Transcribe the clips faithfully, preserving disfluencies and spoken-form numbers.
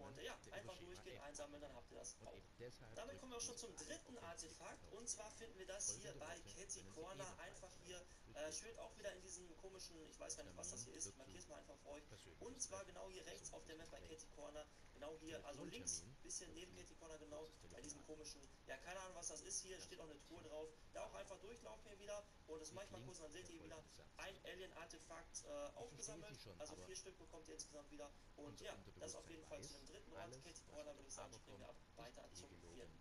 Und äh, ja, einfach durchgehen, einsammeln, dann habt ihr das auch. Damit kommen wir auch schon zum dritten Artefakt. Und zwar finden wir das hier bei Catty Corner. Einfach hier, äh, schwimmt auch wieder in diesen komischen, ich weiß gar nicht, was das hier ist. Ich markiere es mal einfach für euch. Und zwar genau hier rechts auf der Map bei Catty Corner. Genau hier, also links, bisschen neben Catty Corner, genau bei diesem komischen, ja, keine Ahnung, was das ist hier. Steht auch eine Truhe drauf. Da auch einfach durchlaufen hier wieder. Und das mache ich mal kurz, dann seht ihr hier wieder ein Alien-Artefakt äh, aufgesammelt. Also vier Stück bekommt ihr insgesamt wieder. Und ja, das auf jeden Fall zu dem dritten Ort. Catty Corner würde ich sagen, springen wir ab weiter zum vierten.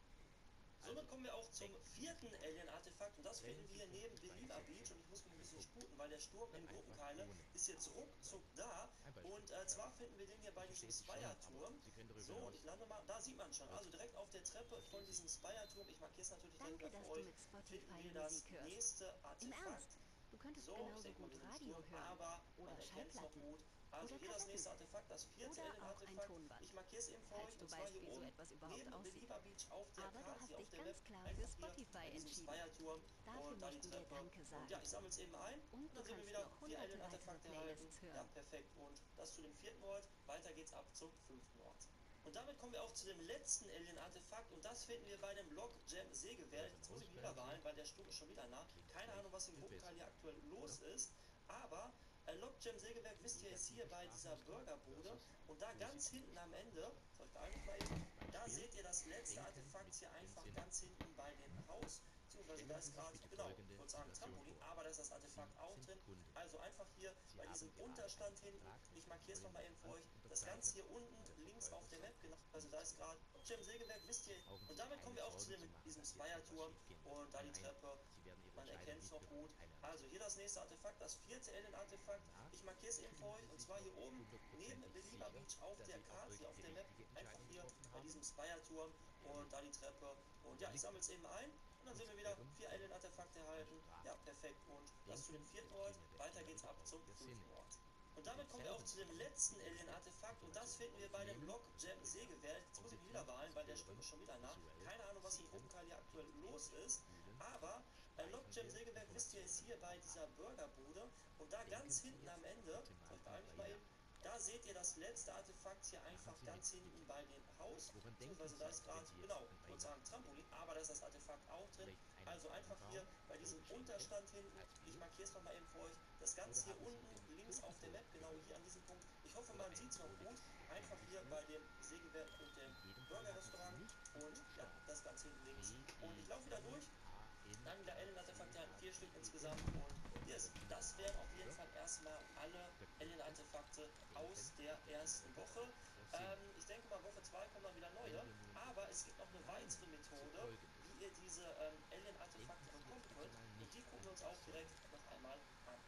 Somit kommen wir auch zum vierten Alien-Artefakt und das finden wir hier neben Belieber Beach und ich muss mich ein bisschen sputen, weil der Sturm in Gruppenkeile ist jetzt ruckzuck da und äh, zwar finden wir den hier bei diesem Spire-Turm. So, und ich lande mal, da sieht man schon, also direkt auf der Treppe von diesem Spire-Turm, ich markiere es natürlich direkt wieder für euch, finden wir das nächste Artefakt. Du könntest So, ich genauso denke mal, gut wir sind Radio Sturm, hören aber oder man erkennt es noch Schallplatten gut. Also oder hier das nächste Kassetten Artefakt, das vierte oder auch ein Alien-Artefakt. Tonband, Ich markiere es eben für falls euch du und zwar weißt, hier wie so oben etwas überhaupt neben aussieht. Belieber Beach auf der Aber du Karte, hast hier auf dich der Map, ganz klar für einfach hier Spotify bei diesem entschieden. Spire-Turm Dafür und da die möchten wir Treppe. Danke Und ja, sagen. ich sammle es eben ein Und und du dann sehen wir kannst wieder noch vier hunderte weitere Alien-Artefakte erhalten. Playlists Ja, hören. perfekt. Und das zu dem vierten Ort. Weiter geht's ab zum fünften Ort. Und damit kommen wir auch zu dem letzten Alien-Artefakt und das finden wir bei dem Lock Jam Sägewerk. Jetzt muss ich wieder wahlen, weil der Sturm ist schon wieder nah. Keine Ahnung, was im Gruppenteil hier aktuell los ist, aber äh, Lock Jam Sägewerk wisst ihr ist hier bei dieser Burgerbude und da ganz hinten am Ende, soll ich da eigentlich mal eben, da seht ihr das letzte Artefakt hier einfach ganz hinten bei dem Haus. Beziehungsweise da ist gerade, genau, ich wollte sagen Trampolin, aber da ist das Artefakt auch drin. Also einfach hier bei diesem Unterstand hinten, ich markiere es nochmal eben für euch, das Ganze hier unten links auf der Map, genau, also da ist gerade Gem Sägewerk, wisst ihr. Und damit kommen wir auch zu dem, diesem Spire-Turm und da die Treppe, man erkennt es noch gut. Also hier das nächste Artefakt, das vierte Alien-Artefakt, ich markiere es eben für euch, und zwar hier oben neben Belieber Beach auf der Karte, hier auf der Map, einfach hier bei diesem Spire-Turm und da die Treppe. Und ja, ich sammle es eben ein. Und dann sehen wir wieder vier Alien-Artefakte erhalten. Ja, perfekt. Und das zu dem vierten Ort. Weiter geht's ab zum fünften Ort. Und damit kommen wir auch zu dem letzten Alien-Artefakt und das finden wir bei dem Lock Jam Sägewerk. Jetzt muss ich wieder wahlen, weil der Sturm ist schon wieder nah. Keine Ahnung, was im Gruppenkeil hier aktuell los ist, aber äh, Lock Jam Sägewerk, wisst ihr, ist hier bei dieser Burgerbude und da ganz hinten am Ende, soll ich da eigentlich mal eben, da seht ihr das letzte Artefakt hier einfach ganz hinten bei dem Haus, beziehungsweise da ist gerade, genau, ich würde sagen Trampolin, aber da ist das Artefakt auch drin. Also einfach hier bei diesem Unterstand hinten, ich markiere es nochmal eben für euch, das Ganze hier unten links auf der Map, genau hier an diesem Punkt. Ich hoffe, man sieht es noch gut. Einfach hier bei dem Sägewerk und dem Burgerrestaurant und ja, das Ganze hinten links. Und ich laufe wieder durch. Dann wieder Alien-Artefakte, hatten vier Stück insgesamt und yes, das wären auf jeden Fall erstmal alle Alien-Artefakte aus der ersten Woche. Ähm, ich denke mal, Woche zwei kommen dann wieder neue, aber es gibt noch eine weitere Methode, wie ihr diese ähm, Alien-Artefakte bekommen könnt und die gucken wir uns auch direkt noch einmal an.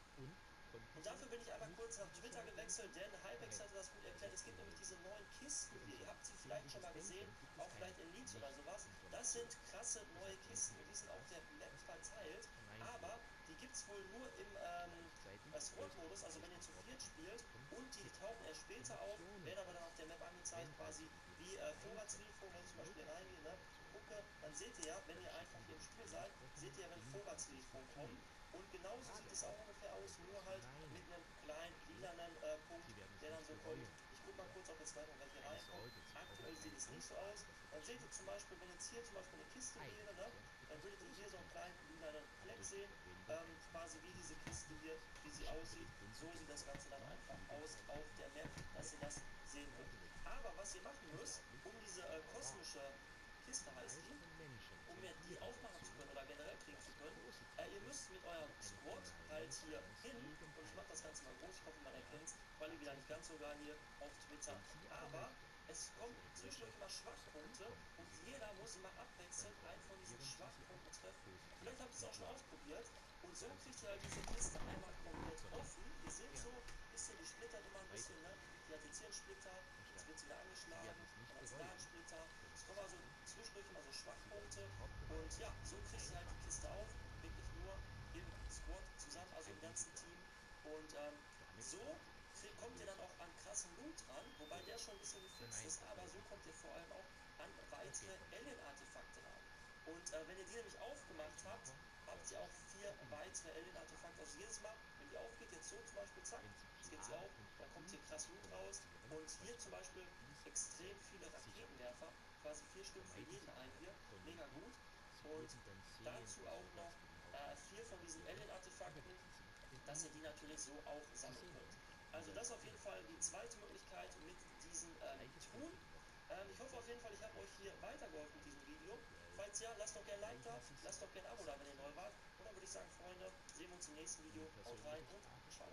Und dafür bin ich einmal kurz nach Twitter gewechselt, denn Hypex hatte das gut erklärt. Es gibt nämlich diese neuen Kisten hier. Ihr habt sie vielleicht schon mal gesehen, auch vielleicht in Leaks oder sowas. Das sind krasse neue Kisten und die sind auf der Map verteilt. Aber die gibt es wohl nur im ähm, Squad-Modus, also wenn ihr zu viert spielt. Und die tauchen erst später auf, werden aber dann auf der Map angezeigt, quasi wie äh, Vorratslieferung. Wenn ich zum Beispiel reingehe, ne, gucke, dann seht ihr ja, wenn ihr einfach hier im Spiel seid, seht ihr ja, wenn Vorratslieferungen kommen. Und genauso sieht es auch ungefähr aus, nur halt mit einem kleinen lilanen äh, Punkt, der dann so kommt. Ich gucke mal kurz, ob jetzt gleich noch welche reinkommt. Aktuell sieht es nicht so aus. Dann seht ihr zum Beispiel, wenn jetzt hier zum Beispiel eine Kiste wäre, ne, dann würdet ihr hier so einen kleinen lilanen Fleck sehen, ähm, quasi wie diese Kiste hier, wie sie aussieht. So sieht das Ganze dann einfach aus auf der Map, dass ihr das sehen könnt. Aber was ihr machen müsst, um diese äh, kosmische Kiste heißt die, um mir die aufmachen zu können oder generell kriegen zu können. Äh, ihr müsst mit eurem Squad halt hier hin und ich mache das Ganze mal groß, ich hoffe man erkennt es, Quali wieder nicht ganz so geil hier auf Twitter, aber es kommen zwischendurch immer Schwachpunkte und jeder muss immer abwechselnd einen von diesen Schwachpunkten treffen. Vielleicht habt ihr es auch schon ausprobiert und so kriegt ihr halt diese Kiste einmal komplett offen. Ihr seht so ein bisschen, die splittert immer ein bisschen, ne? Die hat jetzt hier einen Splitter, jetzt wird sie wieder angeschlagen, dann hat sie da einen Splitter. Es kommen also zwischendurch immer so Schwachpunkte und ja, so kriegt ihr halt die Kiste auf, wirklich nur im Squad zusammen, also im ganzen Team. Und ähm, so kommt ihr dann auch an krassen Loot ran, wobei der schon ein bisschen gefixt ist, aber so kommt ihr vor allem auch an weitere Alien-Artefakte ran. Und äh, wenn ihr die nämlich aufgemacht habt, habt ihr auch vier weitere Alien-Artefakte. Also jedes Mal, wenn die aufgeht, jetzt so zum Beispiel, zack, jetzt geht sie auf, dann kommt hier krass Loot raus. Und hier zum Beispiel extrem viele Raketenwerfer, quasi vier Stück für jeden einen hier, mega gut. Und dazu auch noch äh, vier von diesen Alien-Artefakten, dass ihr die natürlich so auch sammeln könnt. Also das ist auf jeden Fall die zweite Möglichkeit mit diesem ähm, Tool. Ähm, ich hoffe auf jeden Fall, ich habe euch hier weitergeholfen mit diesem Video. Falls ja, lasst doch gerne ein Like da, lasst doch gerne ein Abo da, wenn ihr neu wart. Und dann würde ich sagen, Freunde, sehen wir uns im nächsten Video. Haut rein und ciao.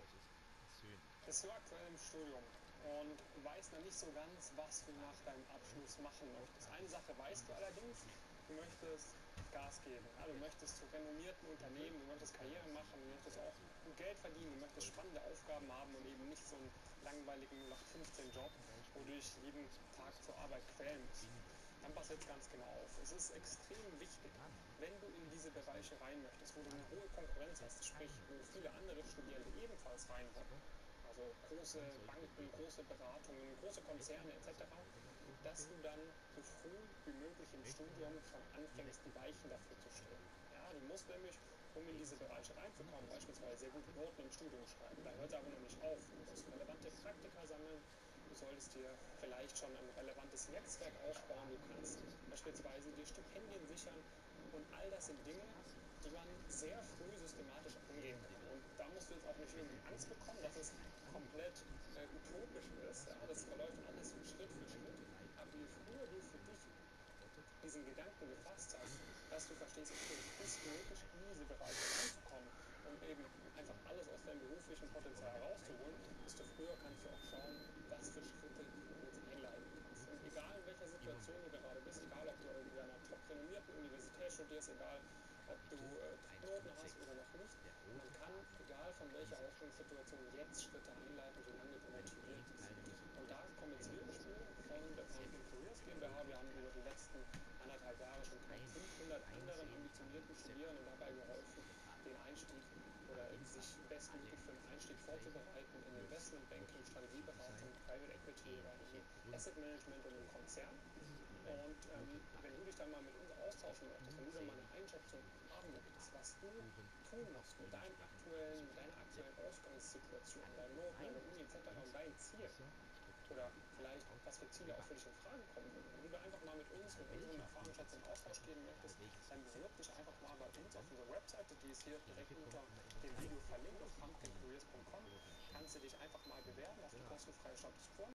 Bist du aktuell im Studium und weißt noch nicht so ganz, was du nach deinem Abschluss machen möchtest. Eine Sache weißt du allerdings, du möchtest Gas geben. Ja, du möchtest zu renommierten Unternehmen, du möchtest Karriere machen, du möchtest auch gut Geld verdienen, du möchtest spannende Aufgaben haben und eben nicht so einen langweiligen null acht fünfzehn Job, wo du dich jeden Tag zur Arbeit quälen musst. Dann pass jetzt ganz genau auf. Es ist extrem wichtig, wenn du in diese Bereiche rein möchtest, wo du eine hohe Konkurrenz hast, sprich, wo viele andere Studierende ebenfalls rein wollen, also große Banken, große Beratungen, große Konzerne et cetera, dass du dann so früh wie möglich im Studium schon anfängst, die Weichen dafür zu stellen. Ja, du musst nämlich, um in diese Bereiche reinzukommen, beispielsweise sehr gute Noten im Studium schreiben. Da hört es aber noch nicht auf. Du musst relevante Praktika sammeln, du solltest dir vielleicht schon ein relevantes Netzwerk aufbauen, du kannst beispielsweise dir Stipendien sichern und all das sind Dinge, die man sehr früh systematisch angehen kann. Und da musst du jetzt auch nicht irgendwie Angst bekommen, dass es komplett äh, utopisch ist. Ja? Das verläuft alles Schritt für Schritt. Aber je früher du für dich diesen Gedanken gefasst hast, dass du verstehst, okay, es ist möglich, in diese Bereiche reinzukommen und eben einfach alles aus deinem beruflichen Potenzial herauszuholen, desto früher kannst du auch schauen, was für Schritte du jetzt einleiten kannst. Und egal in welcher Situation du gerade bist, egal ob du irgendwie an einer top renommierten Universität studierst, egal ob du äh, Noten hast oder noch nicht, man kann, egal von welcher Ausgangssituation, jetzt Schritte einleiten, solange du motiviert bist. Und da kommen jetzt wir ins Spiel von der Pumpkin Careers GmbH. Wir haben über die letzten anderthalb Jahre schon knapp fünfhundert anderen ambitionierten Studierenden dabei geholfen, den Einstieg oder sich bestmöglich für den Einstieg vorzubereiten in Investmentbanking, Strategieberatung, Private Equity oder im Asset Management und im Konzern. Und ähm, wenn du dich dann mal mit uns austauschen möchtest, wenn du dann mal eine Einschätzung haben möchtest, was du tun musst mit deinem aktuellen, mit deiner aktuellen Ausgangssituation, deinen Noten an der Uni et cetera und dein Ziel, oder vielleicht, was für Ziele auch für dich in Frage kommen würden. Wenn du da einfach mal mit uns, mit unserem Erfahrungsschatz in Austausch gehen möchtest, dann bewirb dich einfach mal bei uns auf unserer Webseite, die ist hier direkt unter dem Video verlinkt auf pumpkin careers punkt com. Kannst du dich einfach mal bewerben auf die kostenfreie Status Quo.